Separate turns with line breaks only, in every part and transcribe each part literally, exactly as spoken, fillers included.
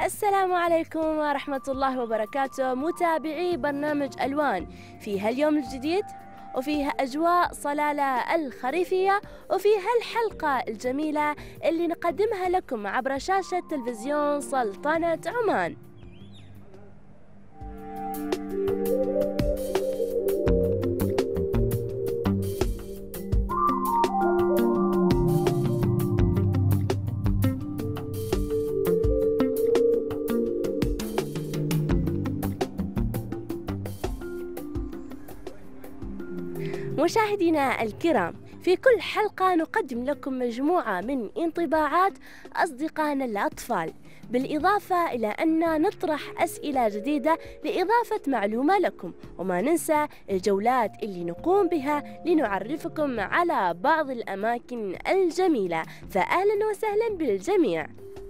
السلام عليكم ورحمة الله وبركاته، متابعي برنامج ألوان في هاليوم الجديد وفيها أجواء صلالة الخريفية وفي هالحلقة الجميلة اللي نقدمها لكم عبر شاشة تلفزيون سلطنة عمان. مشاهدينا الكرام، في كل حلقة نقدم لكم مجموعة من انطباعات أصدقائنا الأطفال، بالإضافة إلى أن نطرح أسئلة جديدة لإضافة معلومة لكم، وما ننسى الجولات اللي نقوم بها لنعرفكم على بعض الأماكن الجميلة. فأهلا وسهلا بالجميع.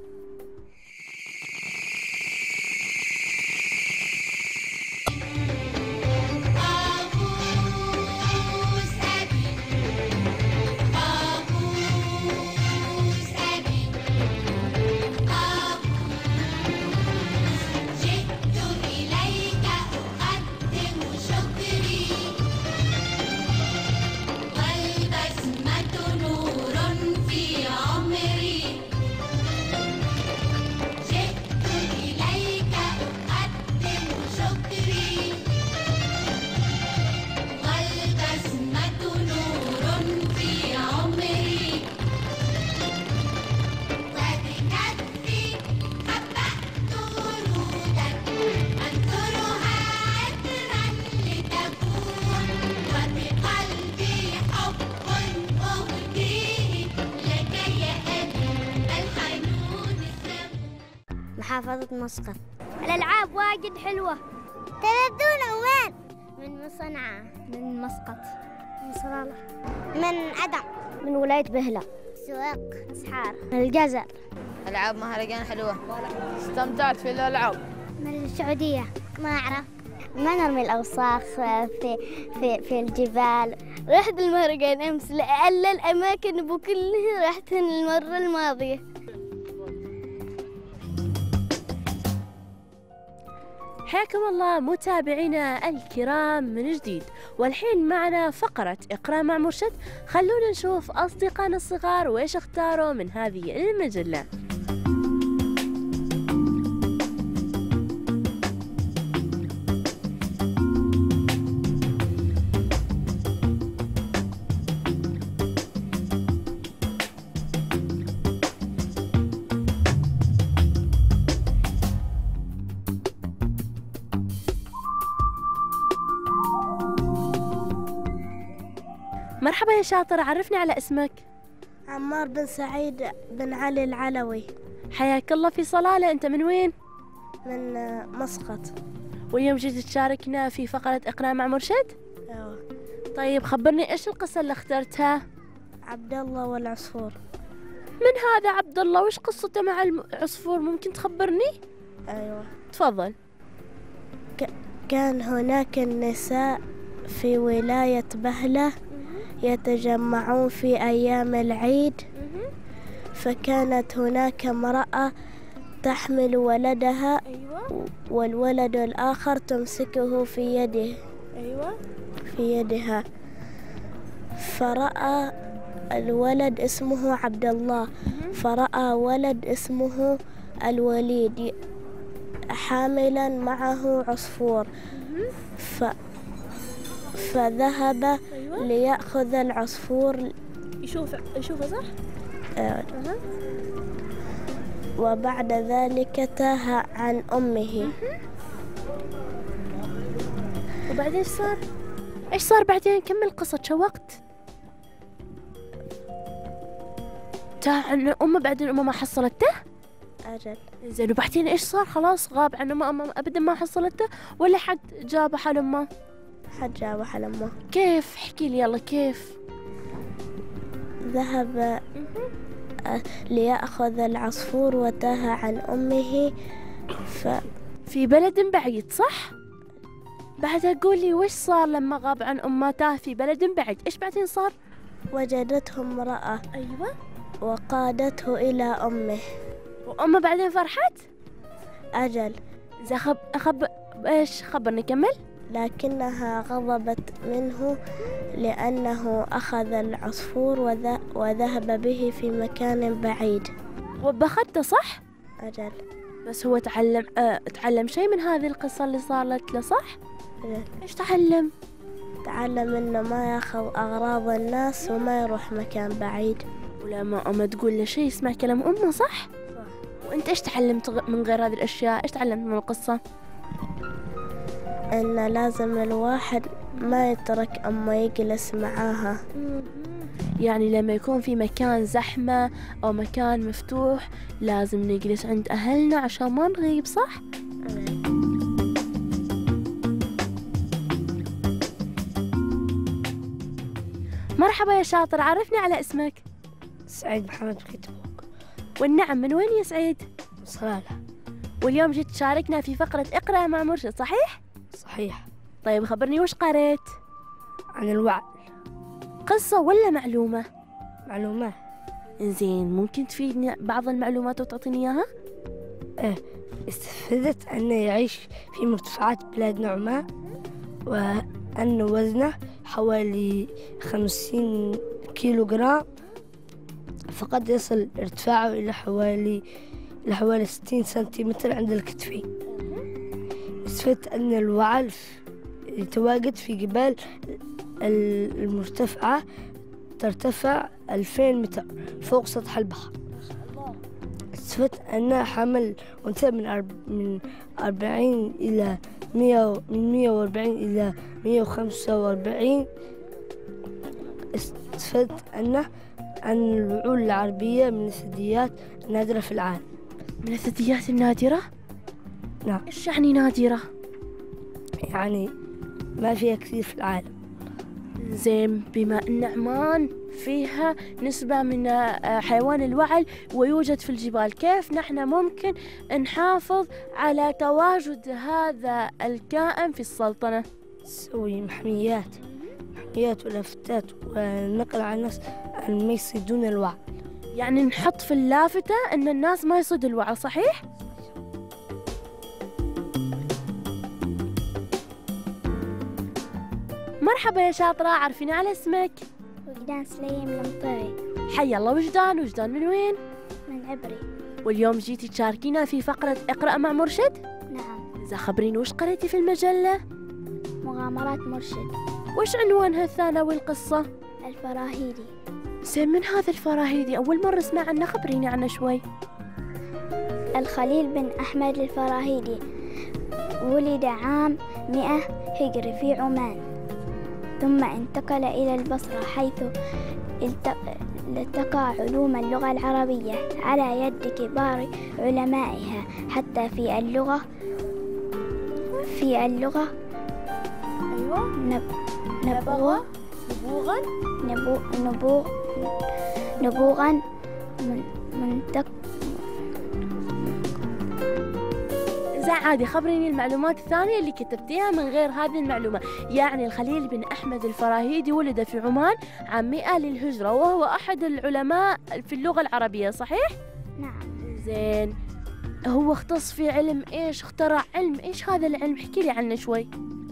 محافظة مسقط.
الألعاب واجد حلوة.
تردون وين؟
من صنعاء.
من مسقط.
من صلالة.
من عدن.
من ولاية بهلة.
سواق.
أسحار.
من الجزر.
ألعاب مهرجان حلوة.
استمتعت في الألعاب.
من السعودية.
ما أعرف.
ما نرمي الأوساخ في في في الجبال. رحت المهرجان أمس لأقل الأماكن بكلها رحتها المرة الماضية.
حياكم الله متابعينا الكرام من جديد، والحين معنا فقرة اقرأ مع مرشد. خلونا نشوف أصدقائنا الصغار وإيش اختاروا من هذه المجلة. مرحبا يا شاطر، عرفني على اسمك.
عمار بن سعيد بن علي العلوي.
حياك الله في صلالة، أنت من وين؟
من مسقط.
واليوم جيت تشاركنا في فقرة اقرأ مع مرشد؟
ايوه.
طيب خبرني إيش القصة اللي اخترتها؟
عبد الله والعصفور.
من هذا عبد الله؟ وإيش قصته مع العصفور؟ ممكن تخبرني؟
ايوه
تفضل.
ك- كان هناك النساء في ولاية بهلة يتجمعون في أيام العيد، فكانت هناك امرأة تحمل ولدها.
أيوة.
والولد الآخر تمسكه في يده.
أيوة.
في يدها. فرأى الولد اسمه عبد الله، فرأى ولد اسمه الوليد حاملا معه عصفور، ف فذهب
أيوة.
ليأخذ العصفور.
يشوف يشوفه صح؟
آه. وبعد ذلك تاه عن أمه.
وبعدين ايش صار؟ ايش صار بعدين؟ كمل قصة، شوقت. تاه عن أمه، بعدين أمه ما حصلته؟
أجل.
زين، وبعدين ايش صار؟ خلاص غاب عن أمه، أمه أبدا ما حصلته ولا حد جابه حال أمه؟
حد جاب حال أمه.
كيف؟ احكي لي يلا كيف.
ذهب ليأخذ العصفور وتاه عن أمه. ف
في بلد بعيد صح؟ بعدها قولي وش صار لما غاب عن أمه، تاه في بلد بعيد، ايش بعدين صار؟
وجدته امرأة.
أيوة.
وقادته إلى أمه.
وأمه بعدين فرحت؟
أجل.
إذا خب خب إيش خبرني كمل.
لكنها غضبت منه لأنه أخذ العصفور وذ... وذهب به في مكان بعيد.
وبخته صح؟
أجل.
بس هو تعلم أه تعلم شيء من هذه القصة اللي صارت له صح؟
أجل.
إيش تعلم؟
تعلم إنه ما ياخذ أغراض الناس وما يروح مكان بعيد.
ولما أمه تقول له شيء يسمع كلام أمه صح؟
صح.
وأنت إيش تعلمت من غير هذه الأشياء؟ إيش تعلمت من القصة؟
إن لازم الواحد ما يترك أمه يجلس معاها.
يعني لما يكون في مكان زحمة أو مكان مفتوح لازم نجلس عند أهلنا عشان ما نغيب صح؟ مرحبا يا شاطر، عرفني على اسمك.
سعيد محمد كتبوك.
والنعم، من وين يا سعيد؟
صالح.
واليوم جيت تشاركنا في فقرة اقرأ مع مرشد صحيح؟
صحيح.
طيب خبرني وش قريت؟
عن الوعي.
قصة ولا معلومة؟
معلومات.
زين، ممكن تفيدني بعض المعلومات وتعطيني إياها؟
إيه، استفدت أنه يعيش في مرتفعات بلاد نعماء، وأن وزنه حوالي خمسين كيلو جرام، فقد يصل ارتفاعه إلى حوالي إلى حوالي ستين سنتيمتر عند الكتفين. استفدت أن الوعل يتواجد في جبال المرتفعة ترتفع ألفين متر فوق سطح البحر. استفدت أنها حمل أنثى من أرب... من أربعين إلى مية من مية وأربعين إلى مية وخمسة وأربعين. استفدت أنه أن الوعول العربية من الثدييات النادرة في العالم.
من الثدييات النادرة؟
نعم.
إيش يعني نادرة؟
يعني ما فيها كثير في العالم.
زين، بما أن عمان فيها نسبة من حيوان الوعل ويوجد في الجبال، كيف نحن ممكن نحافظ على تواجد هذا الكائن في السلطنة؟
نسوي محميات محميات ولافتات ونقل على الناس أن ما يصيدون الوعل.
يعني نحط في اللافتة أن الناس ما يصيدوا الوعل صحيح؟ مرحبا يا شاطرة، عرفيني على اسمك.
وجدان سليم المطيري.
حيا الله. وجدان، وجدان من وين؟
من عبري.
واليوم جيتي تشاركينا في فقرة اقرأ مع مرشد؟
نعم.
إذا خبريني وش قريتي في المجلة؟
مغامرات مرشد.
وش عنوانها الثانوي القصة؟
الفراهيدي.
زين، من هذا الفراهيدي؟ أول مرة أسمع عنه، خبريني عنه شوي.
الخليل بن أحمد الفراهيدي ولد عام مئة هجري في عمان، ثم انتقل إلى البصرة حيث التقى علوم اللغة العربية على يد كبار علمائها، حتى في اللغة في اللغة
أيوة.
نب نبوغ
نبوغا
نبوغ نبوغ نبوغا من منتق.
زين عادي، خبريني المعلومات الثانية اللي كتبتيها من غير هذه المعلومة. يعني الخليل بن أحمد الفراهيدي ولد في عمان عام مئة للهجرة، وهو أحد العلماء في اللغة العربية صحيح؟
نعم.
زين، هو اختص في علم إيش؟ اخترع علم إيش هذا العلم؟ احكي لي عنه شوي.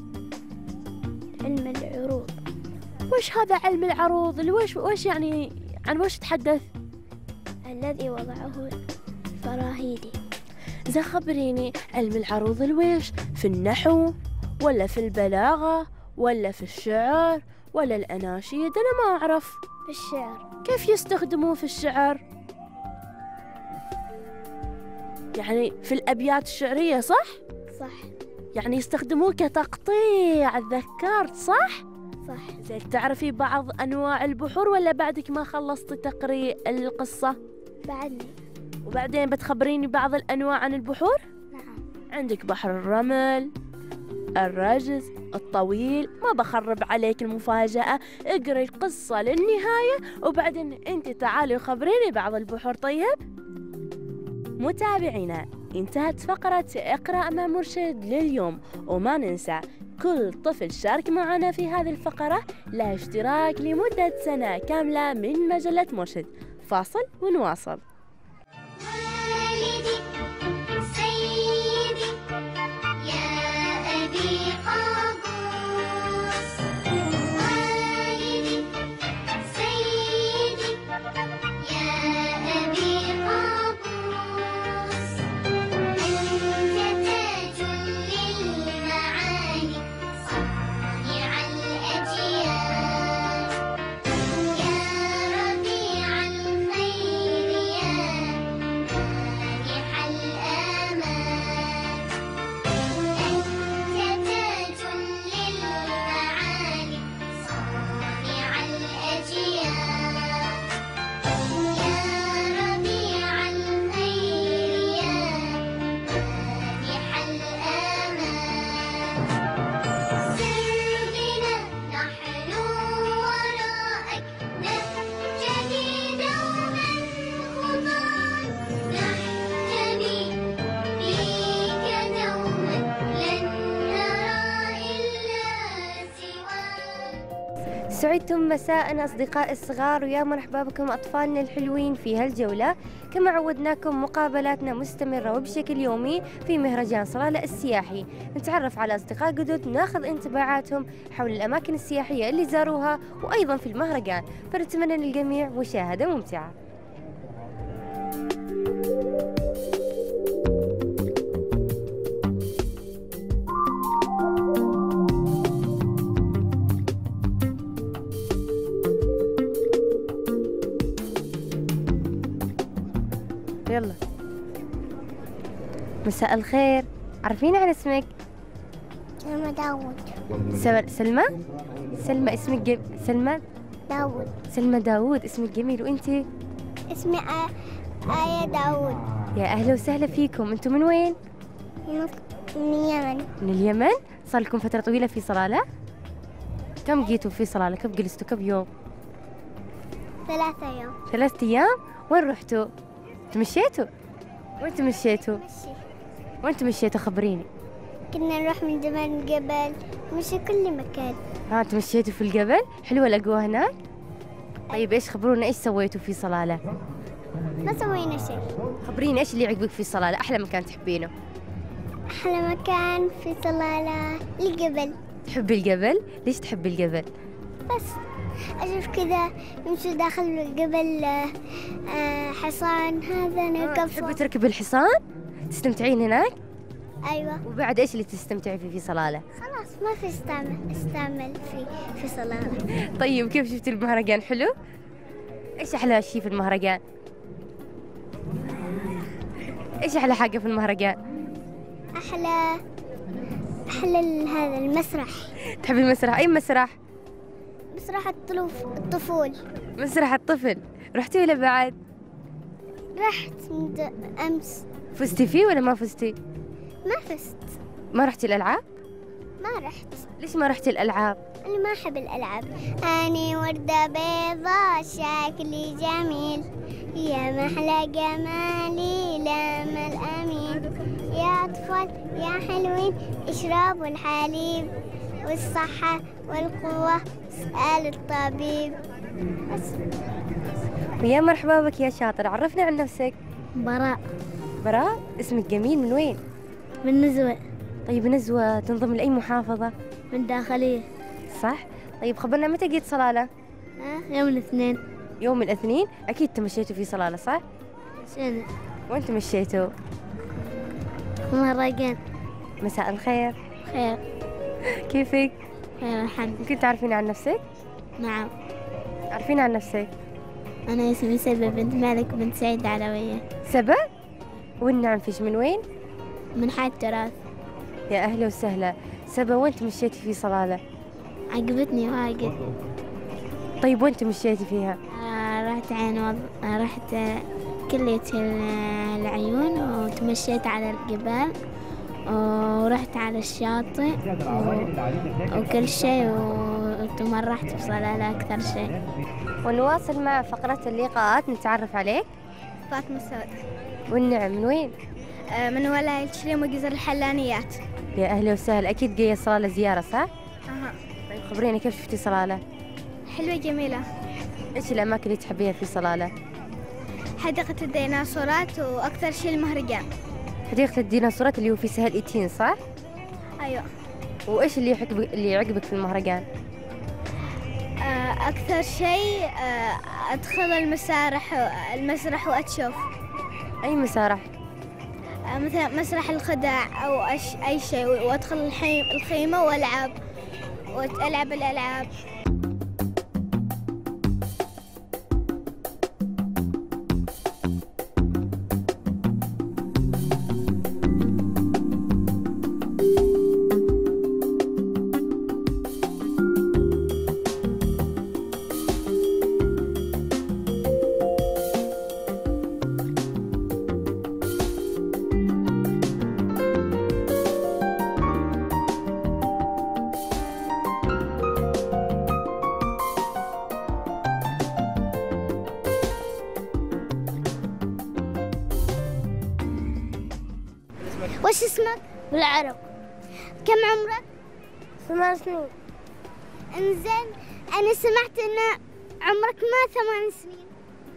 علم العروض.
وش هذا علم العروض؟ الوش وش يعني؟ عن وش تحدث؟
الذي وضعه الفراهيدي.
إذا خبريني علم العروض الويش؟ في النحو ولا في البلاغة ولا في الشعر ولا الأناشيد؟ أنا ما أعرف.
في الشعر.
كيف يستخدموه في الشعر؟ يعني في الأبيات الشعرية صح؟
صح.
يعني يستخدموه كتقطيع، ذكرت صح؟
صح.
زين، تعرفي بعض أنواع البحور ولا بعدك ما خلصتي تقري القصة؟
بعدني.
وبعدين بتخبريني بعض الأنواع عن البحور؟
نعم.
عندك بحر الرمل، الرجز، الطويل. ما بخرب عليك المفاجأة، اقري القصة للنهاية وبعدين انت تعالي وخبريني بعض البحور. طيب متابعينا، انتهت فقرة اقرأ مع مرشد لليوم، وما ننسى كل طفل شارك معنا في هذه الفقرة له اشتراك لمدة سنة كاملة من مجلة مرشد. فاصل ونواصل.
والدي سيدي
سعدتم مساء أصدقاء الصغار، ويا مرحبا بكم أطفالنا الحلوين في هالجولة. كما عودناكم مقابلاتنا مستمرة وبشكل يومي في مهرجان صلالة السياحي، نتعرف على أصدقاء جدد، ناخذ انطباعاتهم حول الأماكن السياحية اللي زاروها وأيضا في المهرجان، فنتمنى للجميع مشاهدة ممتعة. يلا. مساء الخير، عرفيني عن اسمك؟
سلمى داوود.
سل- سلمى؟ سلمى اسمك جم... سلمى؟
داوود.
سلمى داوود اسمك جميل، وانتي؟
اسمي آ... آية داوود.
يا أهلا وسهلا فيكم، انتم من وين؟
من اليمن.
من اليمن؟ صار لكم فترة طويلة في صلالة؟ كم جيتوا في صلالة؟ كم جلستوا؟ كم يوم؟
ثلاثة يوم.
ثلاثة أيام؟ وين رحتوا؟ تمشيتوا؟ وين تمشيتوا؟
مشي.
وين تمشيتوا خبريني؟
كنا نروح من زمان الجبل، مشي كل مكان.
ها تمشيتوا في الجبل؟ حلوة الأجواء هناك؟ طيب إيش خبرونا إيش سويتوا في صلالة؟
ما سوينا شيء.
خبريني إيش اللي يعجبك في صلالة؟ أحلى مكان تحبينه؟
أحلى مكان في صلالة الجبل.
تحبي الجبل؟ ليش تحبي الجبل؟
بس أشوف كذا يمشي داخل الجبل آه حصان، هذا نركب
تحبي
فوق.
تركبي الحصان؟ تستمتعين هناك؟
أيوة.
وبعد إيش اللي تستمتعي فيه في صلالة؟
خلاص ما في استعمل استعمل في في صلالة.
طيب كيف شفتي المهرجان حلو؟ إيش أحلى شيء في المهرجان؟ إيش أحلى حاجة في المهرجان؟
أحلى أحلى ال- هذا المسرح.
تحبي المسرح؟ أي مسرح؟
مسرح الطلوف الطفول.
مسرح الطفل، رحتي ولا بعد؟
رحت من د- أمس.
فزتي فيه ولا ما فزتي؟
ما فزت.
ما رحتي الألعاب؟
ما رحت.
ليش ما رحتي الألعاب؟
أنا ما أحب الألعاب. أني وردة بيضاء شكلي جميل، يا محلى جمالي لما الأمين، يا أطفال يا حلوين اشربوا الحليب، والصحة والقوة اسأل الطبيب. بس.
ويا مرحبا بك يا شاطر، عرفنا عن نفسك.
براء.
براء، اسمك جميل، من وين؟
من نزوة.
طيب نزوة تنضم لأي محافظة؟
من داخلية.
صح؟ طيب خبرنا متى جيت صلالة؟
أه؟ يوم الاثنين.
يوم الاثنين؟ أكيد تمشيتوا في صلالة صح؟
شنو؟
وين تمشيتوا؟
مهرجان.
مساء الخير،
خير.
كيفك؟
خير الحمد.
ممكن تعرفين عن نفسك؟
نعم.
عارفين عن نفسك؟
أنا اسمي سبا بنت مالك بنت سعيد علوية.
سبا؟ والنعم فيش، من وين؟
من حي التراث.
يا أهلا وسهلا. سبا وين تمشيتي في صلالة؟
عجبتني واجد.
طيب وين تمشيتي فيها؟
آه رحت عين وض... آه رحت آه، كلية ال- العيون، وتمشيت على الجبال، ورحت على الشاطئ و... وكل شيء، وتمرحت بصلالة أكثر شيء.
ونواصل مع فقرة اللقاءات، نتعرف عليك.
فاطمة السود.
والنعم من وين؟
من ولاية شليم وجزر الحلانيات.
يا أهلا وسهلا، أكيد جاية صلالة زيارة صح؟
أها.
طيب خبريني كيف شفتي صلالة؟
حلوة جميلة.
إيش الأماكن اللي تحبيها في صلالة؟
حديقة الديناصورات، وأكثر شيء المهرجان.
حديقة الديناصورات اللي هو في سهل إيتين صح؟
أيوة.
وإيش اللي يعجبك اللي يعجبك في المهرجان؟
آه، أكثر شيء آه، أدخل المسارح المسرح وأتشوف.
أي مسارح؟
آه، مثلا مسرح الخداع أو أش أي شيء، وأدخل الحي... الخيمة وألعب وألعب الألعاب. وش اسمك؟
بالعرب.
كم عمرك؟
ثمان سنين.
انزين، أنا سمعت إن عمرك ما ثمان سنين،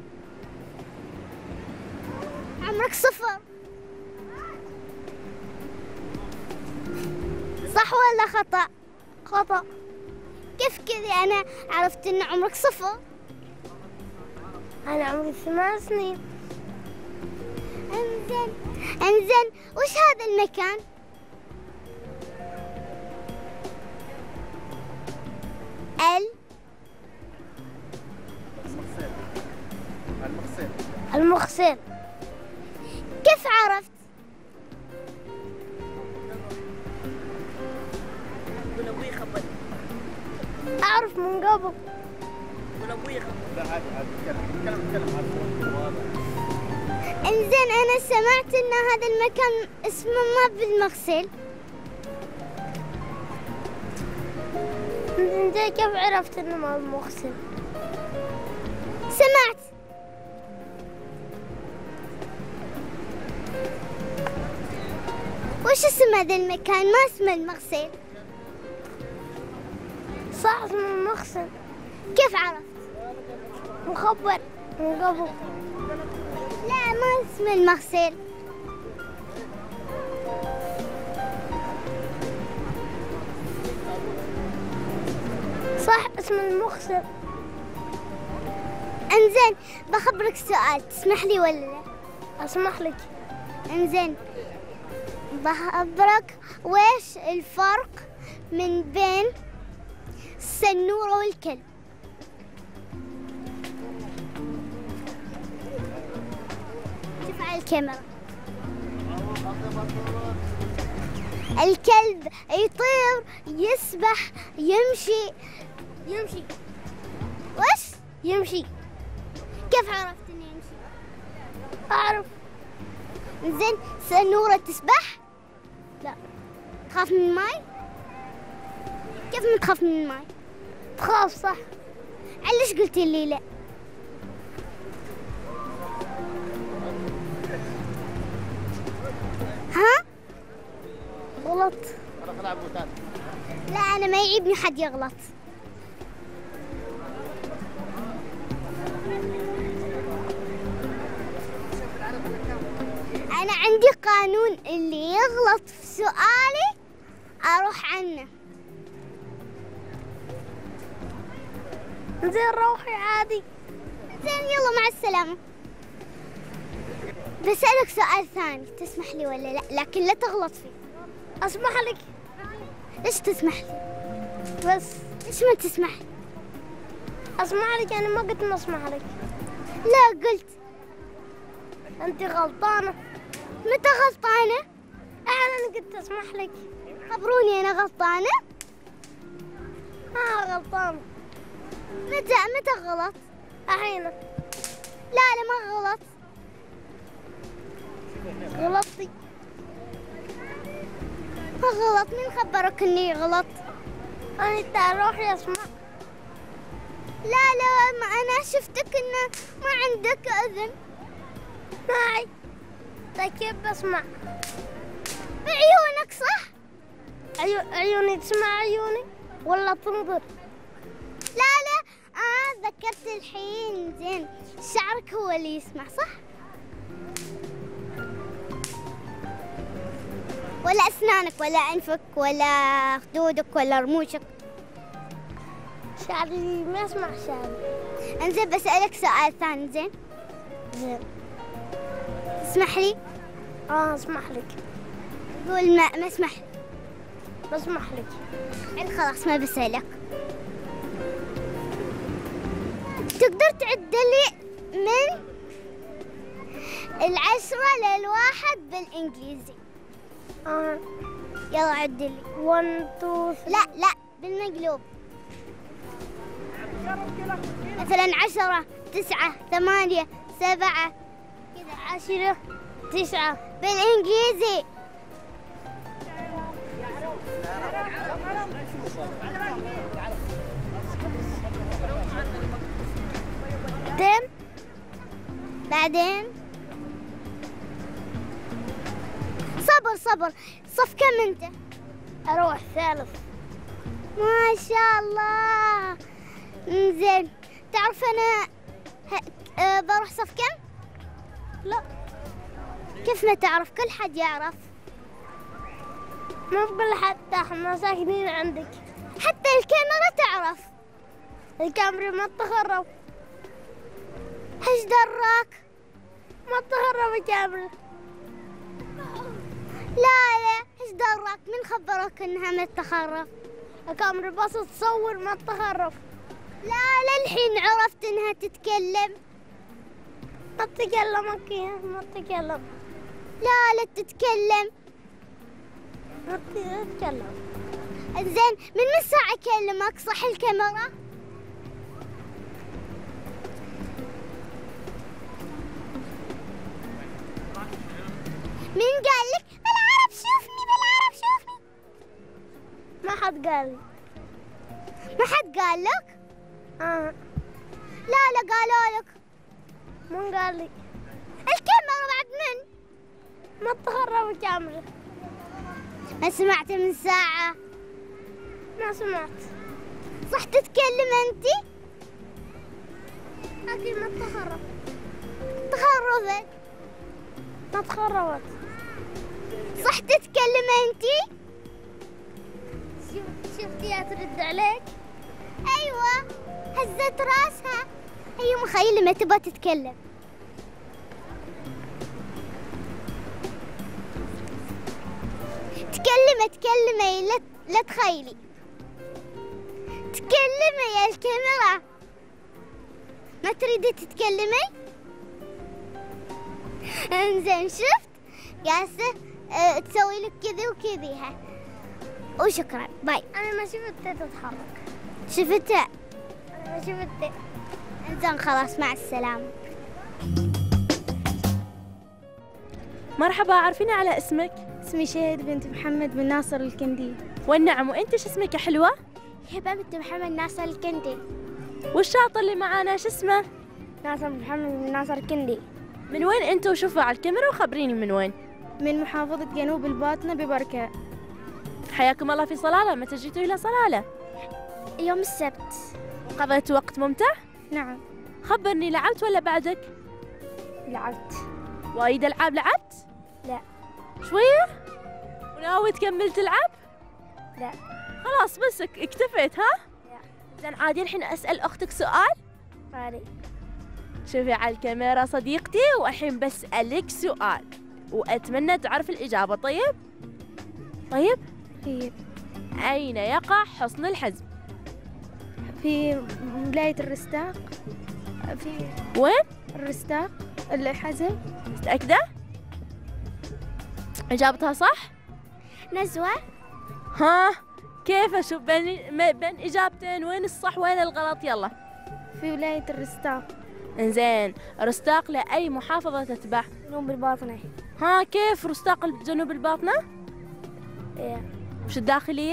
عمرك صفر، صح ولا خطأ؟
خطأ.
كيف كذا أنا عرفت إن عمرك صفر؟
أنا عمري ثمان سنين.
انزين انزين وش هذا المكان؟ ال
المغسل.
المغسل.
كيف عرفت؟
أعرف من قبل.
لا عادي عادي تكلم تكلم عادي.
انزين انا سمعت ان هذا المكان اسمه ما بالمغسل.
انت كيف عرفت انه ما بالمغسل؟
سمعت. وش اسم هذا المكان؟ ما اسمه المغسل.
صح اسمه المغسل.
كيف عرفت؟
مخبر من قبل.
لا ما اسمه المغسل.
صح اسمه المغسل.
انزين بخبرك سؤال، تسمح لي ولا لا؟
اسمح لك.
انزين بخبرك ويش الفرق من بين السنورة والكلب؟ شوف على الكاميرا. الكلب يطير، يسبح، يمشي.
يمشي.
وش؟
يمشي.
كيف عرفت انه يمشي؟
أعرف.
زين سنورة تسبح؟
لا.
تخاف من الماي؟ كيف ما تخاف من الماي؟
تخاف صح.
ليش قلتي لي لا؟ ها؟
غلط.
لا أنا ما يعيبني حد يغلط. أنا عندي قانون، اللي يغلط في سؤالي أروح عنه.
زين روحي عادي.
زين يلا مع السلامة. بسألك سؤال ثاني، تسمح لي ولا لا؟ لكن لا تغلط فيه.
أسمح لك.
ليش تسمح لي؟
بس
ليش ما تسمح لي؟
أسمح لك، أنا ما قلت ما أسمح لك.
لا قلت.
أنت غلطانة.
متى غلطانة؟
أنا قلت أسمح لك.
خبروني أنا غلطانة؟
آه غلطانة.
متى متى غلط؟
الحين.
لا لا ما غلط.
غلطتي.
ما غلط، مين خبرك إني غلط؟
أنت روحي أسمع.
لا لا ما أنا شفتك إن ما عندك أذن.
معي. طيب كيف بسمع؟
بعيونك صح؟
عيو... عيوني تسمع عيوني ولا تنظر؟
لا لا آه ذكرت الحين. زين شعرك هو اللي يسمع صح؟ ولا أسنانك ولا أنفك ولا خدودك ولا رموشك؟
شعري ما يسمع شعري.
انزين بسألك سؤال ثاني. زين
زين.
اسمح لي؟
اه اسمح لك.
قول ما ما اسمح لي.
بسمح لك.
يعني خلاص ما بسألك. تقدر تعد لي من العشرة للواحد بالإنجليزي؟
اه
يلا عد لي.
واحد اثنين
لا لا بالمقلوب. مثلا عشرة، تسعة، ثمانية، سبعة كذا.
عشرة تسعة
بالإنجليزي.
بعدين
بعدين صبر صبر. صف كم أنت؟
أروح ثالث.
ما شاء الله زين، تعرف أنا ه... أه بروح صف كم؟ لا. كيف ما تعرف؟ كل حد يعرف.
مو كل حد، احنا ساكنين عندك.
حتى الكاميرا تعرف.
الكاميرا ما تخرب.
ايش دراك؟
ما تخرب الكاميرا.
لا لا، ايش دراك؟ من خبرك انها ما تخرب؟
الكاميرا بس تصور ما تخرب.
لا للحين عرفت انها تتكلم.
ما تتكلم اوكي، ما تتكلم.
لا لا تتكلم.
ما تتكلم.
زين، من من ساعة اكلمك؟ صح الكاميرا؟ مين قال لك؟ بالعرب شوفني، بالعرب شوفني.
ما حد قال لي.
ما حد قال لك؟
آه.
لا لا قالوا لك.
من قال لي؟
الكاميرا بعد من؟
ما تخرب الكاميرا.
ما سمعت من ساعة.
ما سمعت.
صح تتكلم انتي؟
اكيد ما تخرب.
تخربت.
ما تخربت.
صح تتكلم انتي؟
شوف شفتيها ترد عليك؟
ايوه، هزت راسها. هي مخيلة ما تبغى تتكلم. تكلمي تكلمي، لا لا تخيلي. تكلمي يا الكاميرا. ما تريدي تتكلمي؟ انزين، شفت؟ جالسة اه تسوي لك كذي وكذي. ها، وشكرا، باي.
انا ما شفتها تتحرك.
شفتها؟
انا ما شفتها.
انزين خلاص، مع السلامة.
مرحبا، عارفيني على اسمك؟
اسمي شهد بنت محمد بن ناصر الكندي.
والنعم، وانت شو اسمك يا حلوة؟
هبة بنت محمد ناصر الكندي.
والشاطر اللي معانا شو اسمه؟
ناصر محمد بن ناصر الكندي.
من وين انتوا؟ شوفوا على الكاميرا وخبريني من وين.
من محافظة جنوب الباطنة ببركة.
حياكم الله في صلالة. متى جيتوا إلى صلالة؟
يوم السبت.
قضيتوا وقت ممتع؟
نعم.
خبرني، لعبت ولا بعدك؟
لعبت.
وايد ألعاب لعبت؟
لا.
شوية؟ وناوي تكمل تلعب؟
لا.
خلاص بس اكتفيت ها؟
لا.
زين، عادي الحين أسأل أختك سؤال؟
عادي.
شوفي على الكاميرا صديقتي، والحين بسألك سؤال وأتمنى تعرف الإجابة. طيب؟ طيب؟
طيب.
أين يقع حصن الحزم؟
في ولاية الرستاق. في
وين؟
الرستاق الحزم.
متأكدة؟ إجابتها صح؟
نزوة.
ها؟ كيف أشوف بين بين إجابتين وين الصح وين الغلط؟ يلا.
في ولاية الرستاق.
إنزين، رستاق لأي محافظة تتبع؟
جنوب الباطنة.
ها، كيف رستاق جنوب الباطنة؟
ايه.
مش الداخلية؟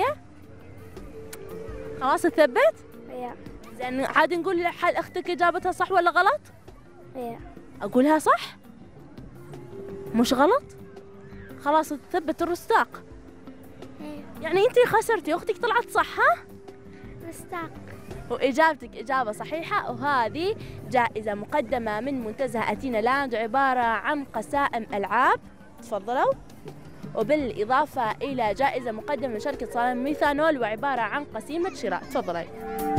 خلاص تثبت؟
ايه.
زين، عاد نقول حال أختك إجابتها صح ولا غلط؟
ايه.
أقولها صح؟ مش غلط؟ خلاص تثبت الرستاق.
ايه.
يعني أنتي خسرتي، أختك طلعت صح ها؟
رستاق.
وإجابتك إجابة صحيحة، وهذه جائزة مقدمة من منتزه أتينا لاند، عبارة عن قسائم ألعاب. تفضلوا. وبالإضافة إلى جائزة مقدمة من شركة صالون ميثانول، وعبارة عن قسيمة شراء. تفضلي.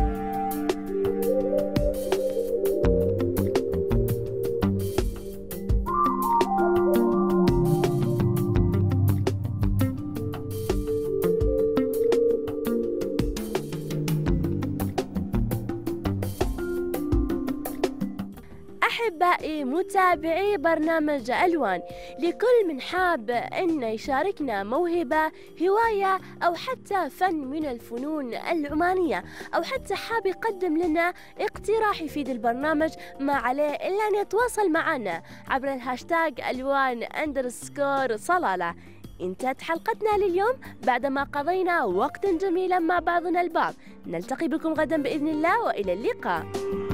أحبائي متابعي برنامج ألوان، لكل من حاب أن يشاركنا موهبة، هواية، أو حتى فن من الفنون العمانية، أو حتى حاب يقدم لنا اقتراح يفيد البرنامج، ما عليه إلا أن يتواصل معنا عبر الهاشتاج ألوان أندرسكور صلالة. انتهت حلقتنا لليوم بعدما قضينا وقتا جميلا مع بعضنا البعض. نلتقي بكم غدا بإذن الله، وإلى اللقاء.